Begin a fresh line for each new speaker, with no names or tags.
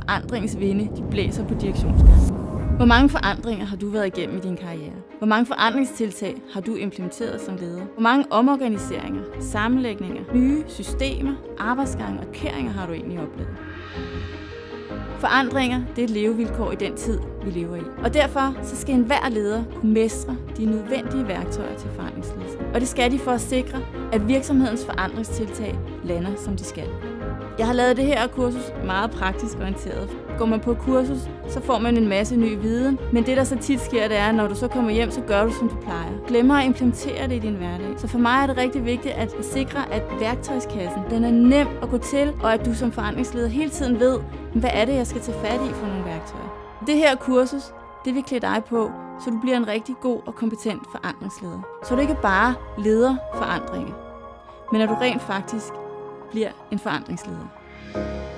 forandringens vinde, de blæser på direktionsgangen. Hvor mange forandringer har du været igennem i din karriere? Hvor mange forandringstiltag har du implementeret som leder? Hvor mange omorganiseringer, sammenlægninger, nye systemer, arbejdsgange og keringer har du egentlig oplevet? Forandringer, det er et levevilkår i den tid, vi lever i. Og derfor så skal enhver leder kunne mestre de nødvendige værktøjer til forandringsledelse. Og det skal de for at sikre, at virksomhedens forandringstiltag lander, som de skal. Jeg har lavet det her kursus meget praktisk orienteret. Går man på kursus, så får man en masse ny viden, men det der så tit sker, det er, at når du så kommer hjem, så gør du, som du plejer. Glemmer at implementere det i din hverdag. Så for mig er det rigtig vigtigt at sikre, at værktøjskassen den er nem at gå til, og at du som forandringsleder hele tiden ved, hvad er det, jeg skal tage fat i for nogle værktøjer. Det her kursus, det vil klæde dig på, så du bliver en rigtig god og kompetent forandringsleder. Så du ikke bare leder forandringer, men at du rent faktisk bliver en forandringsleder.